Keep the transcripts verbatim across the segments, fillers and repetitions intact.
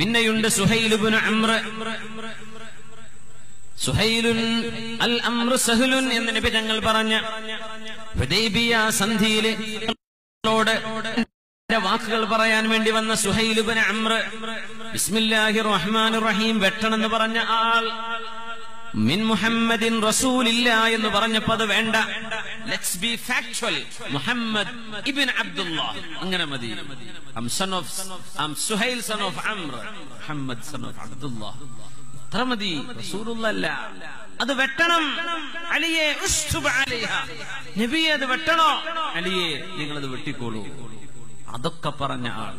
പിന്നെയുണ്ട് സുഹൈൽ ഇബ്നു അംർ. സുഹൈലുൻ അൽ അംറു സഹലുൻ എന്ന് നബി തങ്ങൾ പറഞ്ഞ ഹുദൈബിയ സന്ധിയിലെ വാക്കുകൾ പറയാൻ വേണ്ടി വന്ന സുഹൈൽ ഇബ്നു അംർ ബിസ്മില്ലാഹിർ റഹ്മാനിർ റഹീം വെട്ടണമെന്ന് പറഞ്ഞ ആൾ മിൻ മുഹമ്മദിൻ റസൂലില്ലാ എന്ന് പറഞ്ഞപ്പോൾ അത് വേണ്ട, let's be factual, Muhammad ibn Abdullah അങ്ങനെ മതി. I am son of I am Suhail son of Amr, Muhammad son of Abdullah അത്ര മതി, റസൂലുള്ളാഹ്. അത് വെട്ടണം. അലിയെ ഉസ്തുബ അലൈഹ, നബിയെ അത് വെട്ടണോ? അലിയെ നിങ്ങളത് വെട്ടിക്കോളൂ. അതൊക്കെ പറഞ്ഞ ആൾ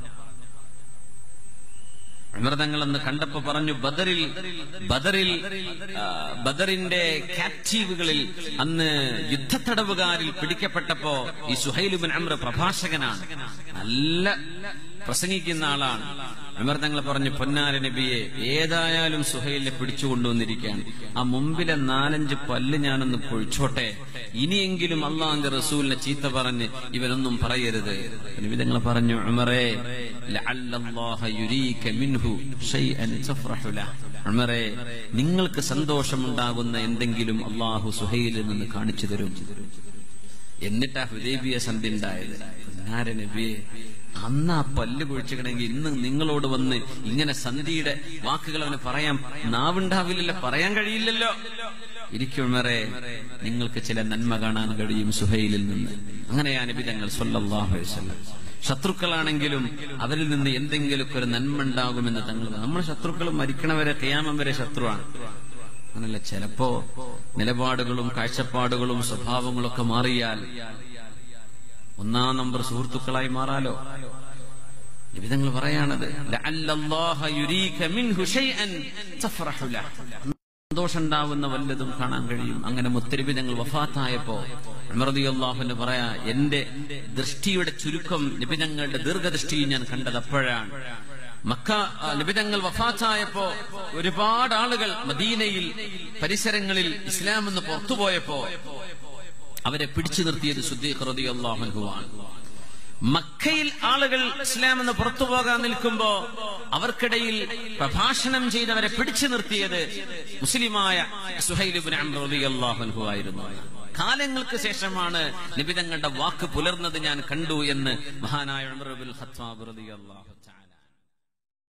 ഉമർ തങ്ങൾ എന്ന് കണ്ടപ്പോ പറഞ്ഞു, ബദറിൽ ബദറിൽ ബദറിന്റെ ക്യാപ്റ്റീവുകളിൽ അന്ന് യുദ്ധത്തടവുകാരിൽ പിടിക്കപ്പെട്ടപ്പോ ഈ സുഹൈൽ ഇബ്നു അംർ പ്രഭാഷകനാണ്, നല്ല പ്രസംഗിക്കുന്ന ആളാണ്. ഉമർ തങ്ങൾ പറഞ്ഞു, പൊന്നാര നബിയെ, ഏതായാലും സുഹൈലിനെ പിടിച്ചുകൊണ്ടുവന്നിരിക്കുകയാണ്, ആ മുമ്പിലെ നാലഞ്ച് പല്ല് ഞാനൊന്ന് പൊഴിച്ചോട്ടെ, ഇനിയെങ്കിലും അള്ളാഹുവിന്റെ റസൂലിനെ ചീത്ത പറഞ്ഞ് ഇവനൊന്നും പറയരുത്. നബി തങ്ങൾ പറഞ്ഞു, ഉമറേ, ലഅല്ലല്ലാഹ യുരീക മിൻഹു ശൈഅൻ തഫറഹു ലഹു, ഉമറേ, നിങ്ങൾക്ക് സന്തോഷമുണ്ടാകുന്ന എന്തെങ്കിലും അള്ളാഹു സുഹൈലിൽ നിന്ന് കാണിച്ചു തരും. എന്നിട്ടാ ഹുദൈബിയ സന്ധി ഉണ്ടായത്. പൊന്നാര നബിയെ, അന്ന് ആ പല്ല് പൊഴിച്ചിക്കണമെങ്കിൽ ഇന്ന് നിങ്ങളോട് വന്ന് ഇങ്ങനെ സന്ധിയുടെ വാക്കുകൾ അവന് പറയാൻ നാവുണ്ടാവില്ലല്ലോ, പറയാൻ കഴിയില്ലല്ലോ. ഇരിക്കുമറേ, നിങ്ങൾക്ക് ചില നന്മ കാണാൻ കഴിയും സുഹൈലിൽ നിന്ന്. അങ്ങനെയാ നബി തങ്ങൾ സ്വല്ലല്ലാഹു അലൈഹി വസല്ലം. ശത്രുക്കളാണെങ്കിലും അവരിൽ നിന്ന് എന്തെങ്കിലുമൊക്കെ ഒരു നന്മ ഉണ്ടാകുമെന്ന് തങ്ങൾ. നമ്മുടെ ശത്രുക്കൾ മരിക്കണവരെ ഖിയാമം വരെ ശത്രുവാണ്. അങ്ങനല്ല, ചിലപ്പോ നിലപാടുകളും കാഴ്ചപ്പാടുകളും സ്വഭാവങ്ങളും ഒക്കെ മാറിയാൽ ഒന്നാം നമ്പർ സുഹൃത്തുക്കളായി മാറാലോ. നബി തങ്ങൾ പറയാണത്, ലഅല്ലല്ലാഹ യുരീക മിൻഹു ശൈഅൻ തഫറഹു ലഹു, സന്തോഷം ഉണ്ടാവുന്ന വല്ലതും കാണാൻ കഴിയും. അങ്ങനെ മുത്തനബി തങ്ങൾ വഫാത്തായപ്പോ ഉമർ റളിയല്ലാഹു അൻഹു പറയാ, എന്റെ ദൃഷ്ടിയുടെ ചുരുക്കം നബി തങ്ങളുടെ ദീർഘദൃഷ്ടി ഞാൻ കണ്ടത് അപ്പോഴാണ്. മക്ക നബി തങ്ങൾ വഫാത്തായപ്പോ ഒരുപാട് ആളുകൾ മദീനയിൽ പരിസരങ്ങളിൽ ഇസ്ലാം എന്ന് പുറത്തുപോയപ്പോ അവരെ പിടിച്ചു നിർത്തിയത് സിദ്ദീഖ് റളിയല്ലാഹു അൻഹുവാണ്. മക്കയിൽ ആളുകൾ ഇസ്ലാം എന്ന് പുറത്തു പോകാൻ നിൽക്കുമ്പോ അവർക്കിടയിൽ പ്രഭാഷണം ചെയ്തവരെ പിടിച്ചു നിർത്തിയത് മുസ്ലിമായ സുഹൈൽ ഇബ്നു അംർ റളിയല്ലാഹു അൻഹു ആയിരുന്നു. കാലങ്ങൾക്ക് ശേഷമാണ് നബി തങ്ങളുടെ വാക്ക് പുലർന്നത് ഞാൻ കണ്ടു എന്ന് മഹാനായ ഉമർ ഇബ്നുൽ ഖത്താബ് റളിയല്ലാഹു തആല